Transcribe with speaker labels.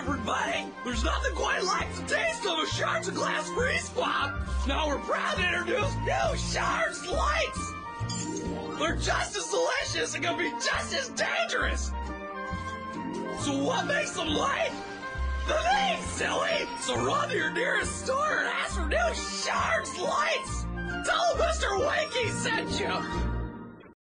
Speaker 1: everybody! There's nothing quite like the taste of a Sharks of Glass freeze pop! Now we're proud to introduce new Sharks Lights! They're just as delicious and gonna be just as dangerous! So what makes them light? The name, silly! So run to your nearest store and ask for new Sharks Lights! Tell them Mr. Wakey sent you!